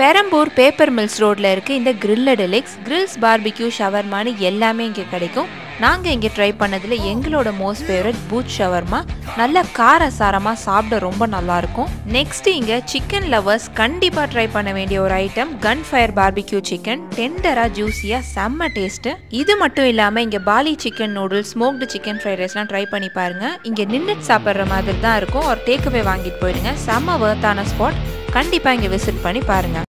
Perambur paper mills ரோட்ல இருக்கு இந்த கிரில்ல டெலிக்ஸ். கிரில்ஸ் பார்பிக்யூ ஷவர்மானு எல்லாமே இங்கே கிடைக்கும். நாங்கள் இங்கே ட்ரை பண்ணதில் எங்களோட மோஸ்ட் ஃபேவரட் பூத் ஷவர்மா. நல்ல காரசாரமாக சாப்பிட ரொம்ப நல்லாயிருக்கும். நெக்ஸ்ட் இங்கே சிக்கன் லவர்ஸ் கண்டிப்பாக ட்ரை பண்ண வேண்டிய ஒரு item gun fire barbecue chicken. டெண்டராக ஜூஸியாக செம்ம டேஸ்ட்டு. இது மட்டும் இல்லாமல் இங்கே Bali chicken noodles, smoked chicken fried ரைஸ்லாம் ட்ரை பண்ணி பாருங்கள். இங்கே நின்றுட்டு சாப்பிட்ற மாதிரி தான் இருக்கும். ஒரு டேக்அவே வாங்கிட்டு போயிடுங்க. செம்ம வர்த்தான ஸ்பாட். கண்டிப்பாக இங்கே விசிட் பண்ணி பாருங்கள்.